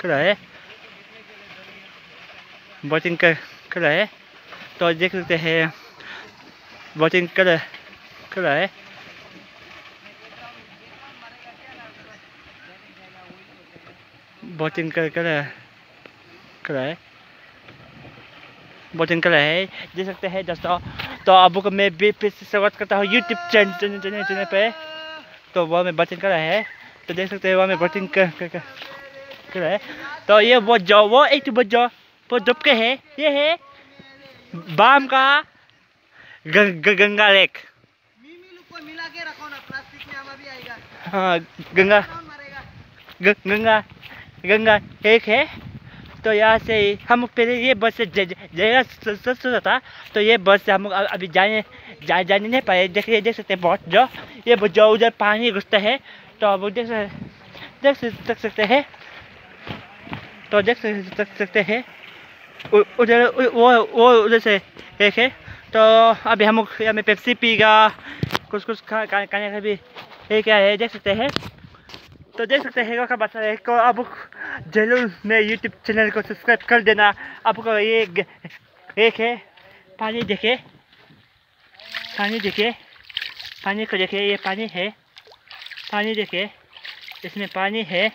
रहा है, बोटिंग कर रहा है। तो देख सकते हैं बोटिंग कर रहा है। बोटिंग कर रहा है, बोटिंग कर रहा है, देख सकते हैं दोस्तों। तो अब को मैं भी फिर से स्वागत करता हूँ यूट्यूब चैनल पे। तो वह मैं बोटिंग कर रहा है, तो देख सकते हैं वह मैं बोटिंग कर रहा है। तो ये वो एक वो डुबके है, ये है बाम का गंगा लेक। मिला के रखो ना, प्लास्टिक में हमें भी आएगा। हाँ, गंगा एक है। तो यहाँ से हम पहले ये बस से जगह सोचा था, तो ये बस से हम अभी जाने नहीं पाए। देख सकते हैं बहुत जो उधर पानी घुसता है। तो अब देख सकते हैं, तो देख सकते हैं उधर वो उधर से एक है। तो अभी हम यहाँ में पेप्सी पीगा, कुछ खाने का भी क्या है, देख सकते हैं। तो देख सकते हैं का बात है। को अब जरूर मेरे यूट्यूब चैनल को सब्सक्राइब कर देना। आपको ये एक है पानी देखे, पानी को देखे, ये पानी है, पानी देखे, इसमें पानी है।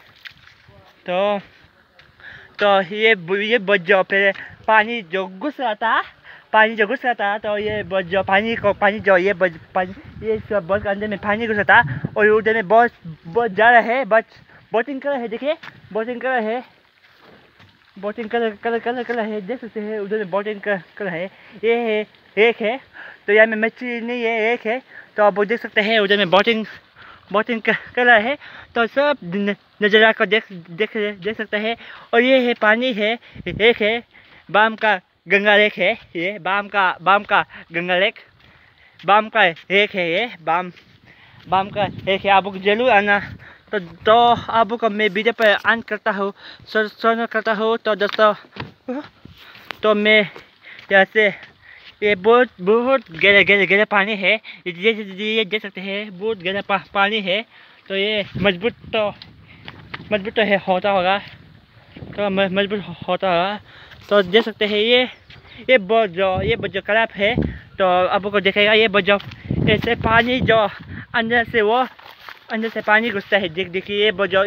तो ये जो पहले पानी जो घुस रहा था, तो ये जो पानी जो ये सब बहुत अंदर में पानी घुस रहा था, और उधर में बहुत जा रहा है, बस बोटिंग कर रहा है। देखिए बोटिंग कर रहा है, देख सकते हैं उधर में बोटिंग कर रहा है। ये है एक है, तो यहाँ में मछली नहीं है, एक है। तो आप देख सकते हैं उधर में बोटिंग कर रहा है। तो सब नज़ारा को देख सकते हैं। और ये है पानी है, एक है बाम का गंगा लेक है, ये बाम का गंगा लेक, बाम का एक है, ये बाम का एक है। आपको जरूर आना। तो आपको मैं वीडियो पर ऑन करता हूँ, सोना करता हूँ। तो दोस्तों, तो मैं यहाँ से ये बहुत गहरा पानी है, ये देख सकते हैं, बहुत गहरा पानी है। तो ये मजबूत तो है, होता होगा, तो मजबूत होता होगा। तो देख सकते हैं ये जो खराब है। तो आपको देखेगा ये जो ऐसे पानी जो अंदर से पानी घुसता है। देखिए ये जो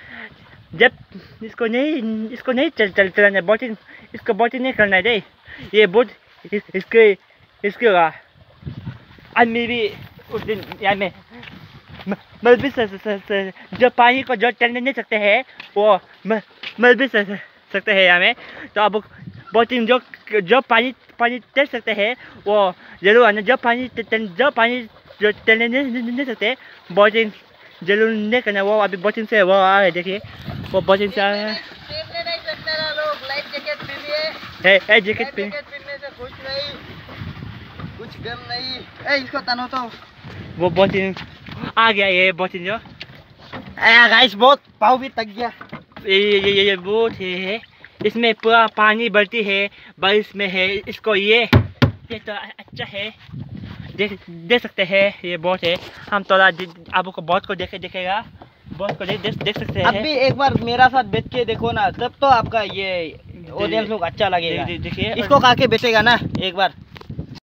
इसको नहीं चलाना, बोटिंग नहीं करना है। ये बोट इसके आदमी भी उस दिन यहाँ में मर भी जो पानी को जो चलने नहीं सकते हैं, वो मर भी सकते हैं यहाँ में। तो अब बोटिंग जो पानी तैर सकते हैं वो जरूर आना। जो पानी जो तैरने नहीं सकते, बोटिंग जरूर नहीं करना। वो अभी बोटिंग से वो आ रहे, देखिए वो बोटिंग से आ रहे हैं। तैरने नहीं सकते ना लोग, लाइफ जैकेट पहनिए। जैकेट पहनने से कुछ गम नहीं। इसको तनो तो वो बोटिंग आ गया, ये बोटिंग जो गाइस बहुत पाव भी तक गया। ये बोट है, इसमें पूरा पानी भरती है, बारिश में है। इसको ये तो अच्छा है, देख सकते हैं ये बोट है। हम थोड़ा आपको बोट को देखेगा, बोट को देख सकते हैं। अब भी एक बार मेरा साथ बैठ के देखो ना, तब तो आपका ये ऑडियंस लोग अच्छा लगेगा। देखिए इसको खा के बैठेगा ना एक बार।